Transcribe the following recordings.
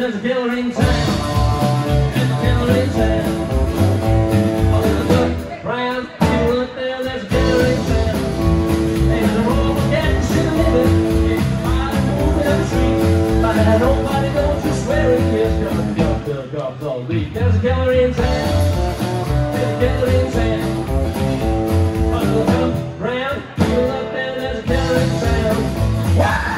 there's a killer in town. There's a killer in town. Oh, there's a good brown people up there. There's a killer in town. There's a roll of cat shit living. It's mighty moving up the street. But nobody knows who's swearing. Yes, comes all week. There's a killer in town. There's a killer in town. Oh, there's a good brown people up there. There's a killer in town. Wow!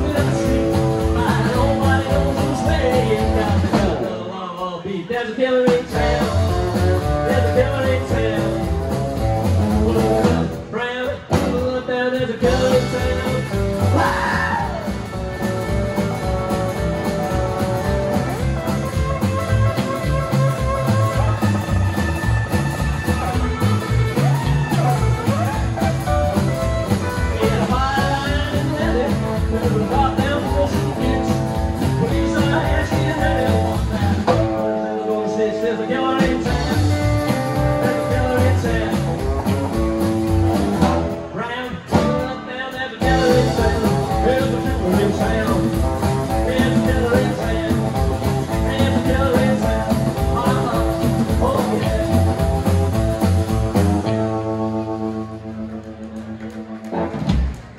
There's a killer